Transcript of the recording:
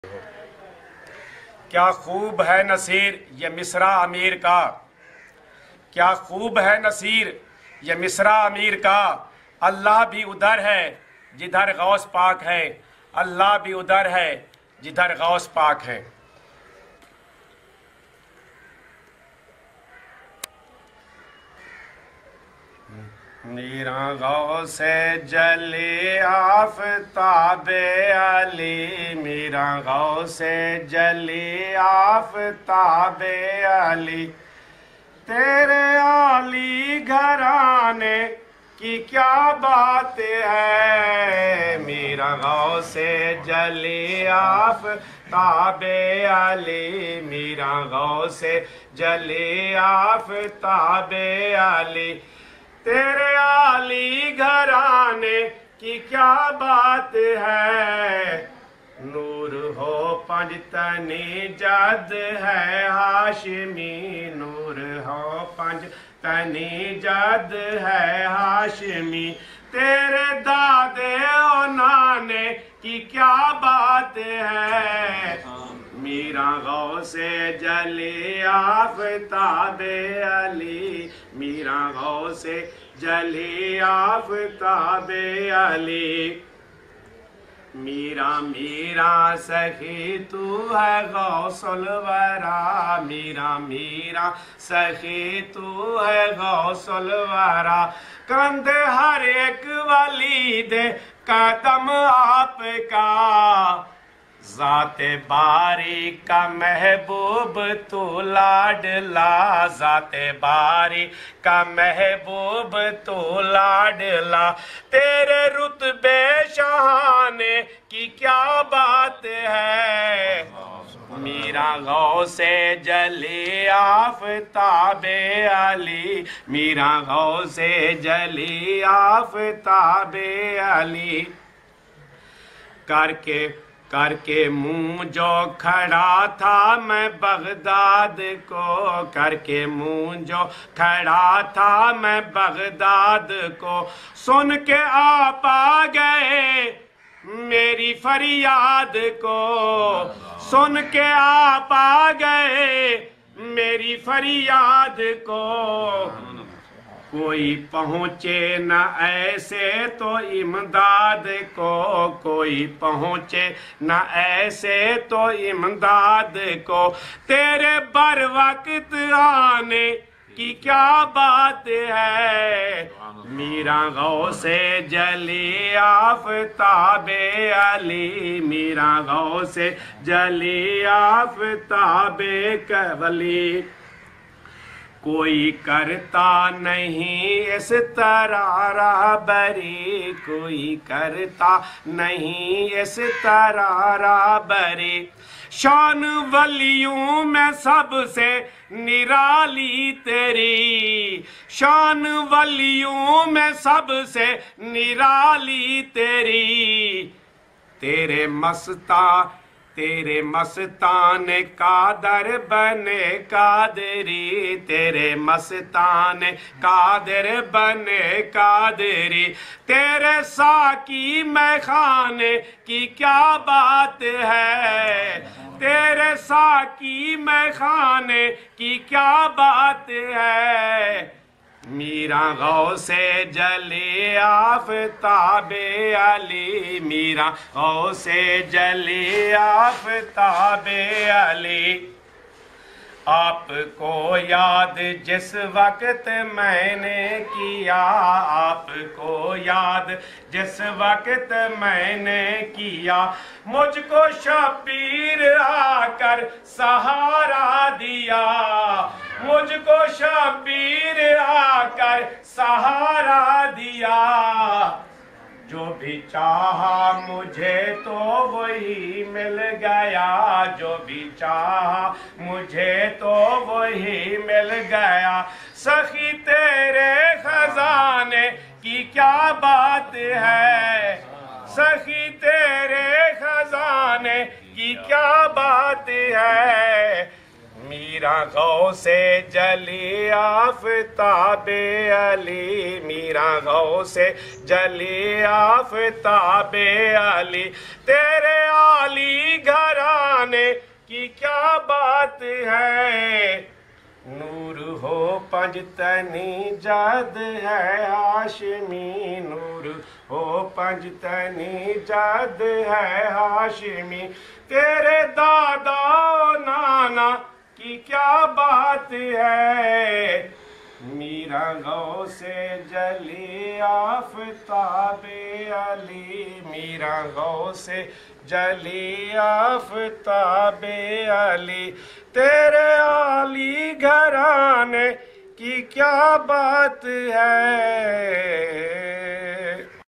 کیا خوب ہے نصیر یہ مصرع امیر کا، کیا خوب ہے نصیر یہ مصرع امیر کا۔ اللہ بھی ادھر ہے جدھر غوث پاک ہے، اللہ بھی ادھر ہے جدھر غوث پاک ہے۔ میرا غوث جلی آفتاب علی، میرا غوث جلی آفتاب علی، تیرے علی گھرانے کی کیا بات ہے۔ میرا غوث جلی آفتاب علی، میرا غوث جلی آفتاب علی، تیرے علی گھرانے کی کیا بات ہے۔ نور ہو پنج تنی جد ہے ہاشمی، نور ہو پنج تنی جد ہے ہاشمی، تیرے دادے و نانے کی کیا بات ہے۔ میرا غوث جلی آفتاب علی، میرا غوث جلی آفتاب علی، میرا میرا سخی تو ہے غوث الورا، میرا میرا سخی تو ہے غوث الورا، کندھے ہر ایک ولی دے قدم آپ کا، ذات باری کا محبوب تو لاڈلا، ذات باری کا محبوب تو لاڈلا، تیرے رتبے شاہانے کی کیا بات ہے۔ میرا غوث جلی آفتاب علی، میرا غوث جلی آفتاب علی، کر کے منہ جو کھڑا تھا میں بغداد کو، کر کے منہ جو کھڑا تھا میں بغداد کو، سن کے آپ آ گئے میری فریاد کو، سن کے آپ آ گئے میری فریاد کو، کوئی پہنچے نہ ایسے تو امداد کو، کوئی پہنچے نہ ایسے تو امداد کو، تیرے بر وقت آنے کی کیا بات ہے۔ میرا غوث جلی آفتاب علی، میرا غوث جلی آفتاب ولی، کوئی کرتا نہیں اس طرح رہبری، کوئی کرتا نہیں اس طرح رہبری، شان ولیوں میں سب سے نرالی تیری، شان ولیوں میں سب سے نرالی تیری، تیرے مستان قادر بنے قادری، تیرے مستان قادر بنے قادری، تیرے ساقی میں خانے کی کیا بات ہے۔ تیرے ساقی میں خانے کی کیا بات ہے۔ میرا غوث جلی آفتاب علی، میرا غوث جلی آفتاب علی، آپ کو یاد جس وقت میں نے کیا، آپ کو یاد جس وقت میں نے کیا، مجھ کو شبیر آ کر سہارا دیا، مجھ کو شبیر آ کر سہارا دیا، جو بھی چاہا مجھے تو وہی مل گیا، جو بھی چاہا مجھے تو وہی مل گیا، سخی تیرے خزانے کی کیا بات ہے، سخی تیرے خزانے کی کیا بات ہے۔ میرا غوث جلی آفتاب علی، میرا غوث جلی آفتاب علی، تیرے عالی گھرانے کی کیا بات ہے، نور ہو پنج تنی جد ہے ہاشمی، نور ہو پنج تنی جد ہے ہاشمی، تیرے دادا و نانا کی کیا بات ہے، میرا غوث جلی آفتاب علی، میرا غوث جلی آفتاب علی، تیرے عالی گھرانے کی کیا بات ہے۔